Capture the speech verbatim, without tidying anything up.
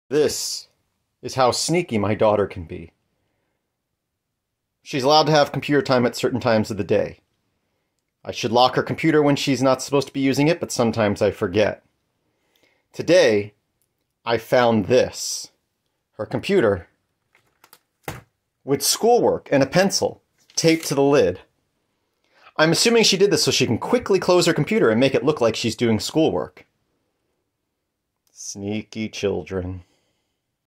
This is how sneaky my daughter can be. She's allowed to have computer time at certain times of the day. I should lock her computer when she's not supposed to be using it, but sometimes I forget. Today, I found this. Her computer with schoolwork and a pencil taped to the lid. I'm assuming she did this so she can quickly close her computer and make it look like she's doing schoolwork. Sneaky children.